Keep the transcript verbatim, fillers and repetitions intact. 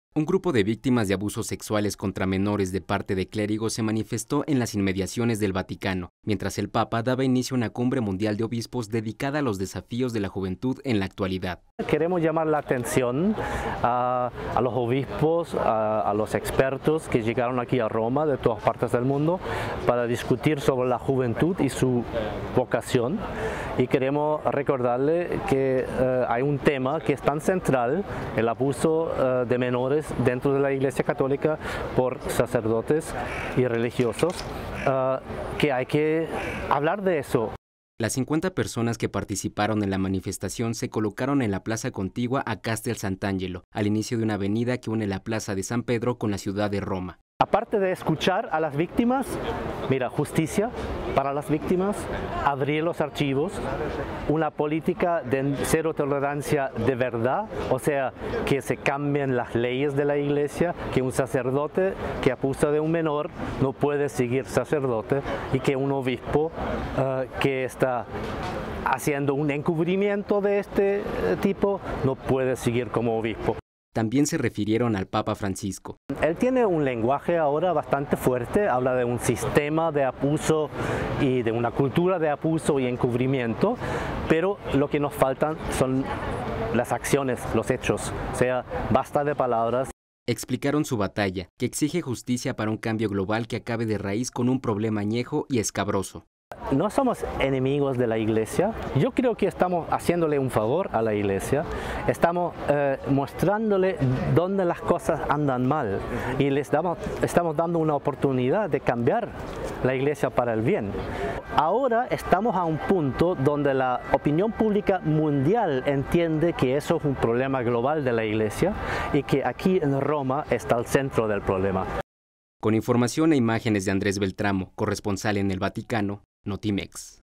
Un grupo de víctimas de abusos sexuales contra menores de parte de clérigos se manifestó en las inmediaciones del Vaticano, mientras el Papa daba inicio a una cumbre mundial de obispos dedicada a los desafíos de la juventud en la actualidad. Queremos llamar la atención a, a los obispos, a, a los expertos que llegaron aquí a Roma de todas partes del mundo para discutir sobre la juventud y su vocación. Y queremos recordarle que uh, hay un tema que es tan central, el abuso uh, de menores dentro de la Iglesia Católica por sacerdotes y religiosos, uh, que hay que hablar de eso. Las cincuenta personas que participaron en la manifestación se colocaron en la plaza contigua a Castel Sant'Angelo, al inicio de una avenida que une la plaza de San Pedro con la ciudad de Roma. Aparte de escuchar a las víctimas, mira, justicia para las víctimas, abrir los archivos, una política de cero tolerancia de verdad, o sea, que se cambien las leyes de la iglesia, que un sacerdote que abusa de un menor no puede seguir sacerdote y que un obispo uh, que está haciendo un encubrimiento de este tipo no puede seguir como obispo. También se refirieron al Papa Francisco. Él tiene un lenguaje ahora bastante fuerte, habla de un sistema de abuso y de una cultura de abuso y encubrimiento, pero lo que nos faltan son las acciones, los hechos, o sea, basta de palabras. Explicaron su batalla, que exige justicia para un cambio global que acabe de raíz con un problema añejo y escabroso. No somos enemigos de la iglesia, yo creo que estamos haciéndole un favor a la iglesia, estamos eh, mostrándole dónde las cosas andan mal y les damos, estamos dando una oportunidad de cambiar la iglesia para el bien. Ahora estamos a un punto donde la opinión pública mundial entiende que eso es un problema global de la iglesia y que aquí en Roma está el centro del problema. Con información e imágenes de Andrés Beltramo, corresponsal en el Vaticano, Notimex.